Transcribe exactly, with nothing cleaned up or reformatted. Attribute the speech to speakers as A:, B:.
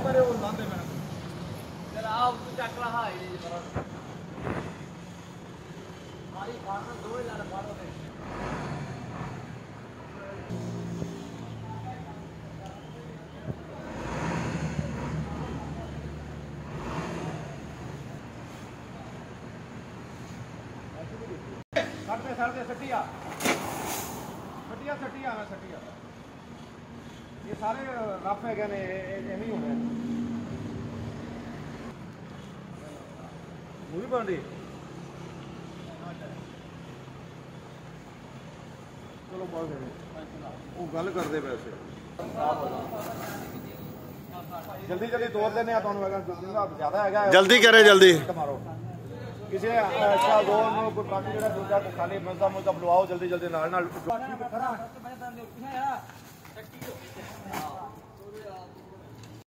A: पर वो लांदे मैंने
B: चल आओ तू चक रहा है ये पर हमारी फार्म दो ही लाना फाड़ो ने
A: सटते सटते सटिया सटिया सटिया मैं सटिया ये सारे रफ है ने एवं ही होने मूवी बन रही चलो बहुत वो गल करते वैसे जल्दी जल्दी तोड़ देने ज्यादा है
C: जल्दी करे जल्दी
A: मारो किसी अच्छा दो कोई बाकी जो दूसरा खाली मजदा मुजदा बुलवाओ जल्दी जल्दी नाल नाल